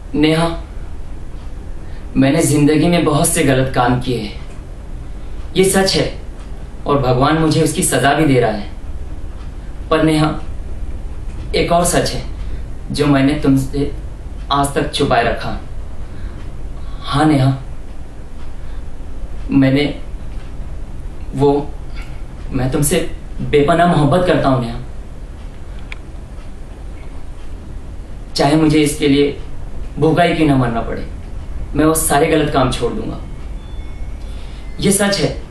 नेहा, मैंने जिंदगी में बहुत से गलत काम किए हैं, ये सच है, और भगवान मुझे उसकी सजा भी दे रहा है। पर नेहा, एक और सच है जो मैंने तुमसे आज तक छुपाए रखा। हाँ नेहा, मैं तुमसे बेपनाह मोहब्बत करता हूं नेहा। चाहे मुझे इसके लिए भूखा ही क्यों ना मरना पड़े, मैं वो सारे गलत काम छोड़ दूंगा। ये सच है